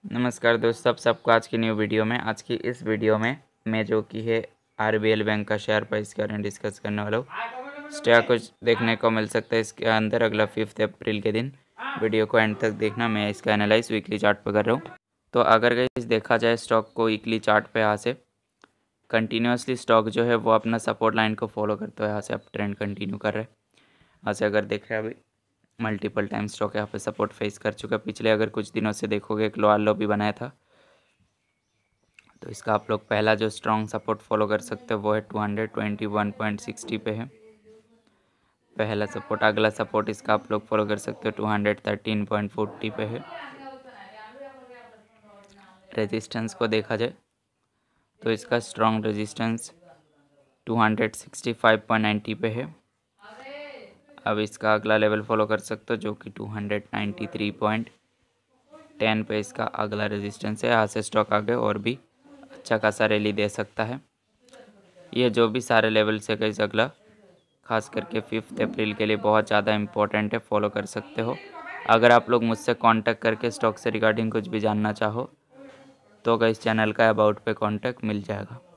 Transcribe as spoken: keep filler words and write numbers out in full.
नमस्कार दोस्तों, सब सबको आज की न्यू वीडियो में आज की इस वीडियो में मैं जो कि है आरबीएल बैंक का शेयर प्राइस के बारे में डिस्कस करने वाला हूँ। स्टॉक कुछ देखने को मिल सकता है इसके अंदर अगला फिफ्थ अप्रैल के दिन। वीडियो को एंड तक देखना। मैं इसका एनालाइज वीकली चार्ट पर कर रहा हूँ। तो अगर गाइस देखा जाए स्टॉक को वीकली चार्ट पे यहाँ से कंटिन्यूसली स्टॉक जो है वो अपना सपोर्ट लाइन को फॉलो करते हुए यहाँ से अप ट्रेंड कंटिन्यू कर रहे हैं। यहाँ से अगर देख रहे हैं अभी मल्टीपल टाइम स्टॉक यहाँ पे सपोर्ट फेस कर चुका है। पिछले अगर कुछ दिनों से देखोगे एक लोअर लो भी बनाया था, तो इसका आप लोग पहला जो स्ट्रॉन्ग सपोर्ट फॉलो कर सकते हो वो है two hundred twenty one point sixty पे है पहला सपोर्ट। अगला सपोर्ट इसका आप लोग फॉलो कर सकते हो two hundred thirteen point forty पे है। रेजिस्टेंस को देखा जाए तो इसका strong resistance two hundred sixty five point ninety पे है। अब इसका अगला लेवल फॉलो कर सकते हो जो कि two hundred ninety three point ten पे इसका अगला रेजिस्टेंस है। यहाँ से स्टॉक आगे और भी अच्छा खासा रैली दे सकता है। ये जो भी सारे लेवल से कई अगला खास करके फिफ्थ अप्रैल के लिए बहुत ज़्यादा इम्पोर्टेंट है, फॉलो कर सकते हो। अगर आप लोग मुझसे कांटेक्ट करके स्टॉक से रिगार्डिंग कुछ भी जानना चाहो तो इस चैनल का अबाउट पे कांटेक्ट मिल जाएगा।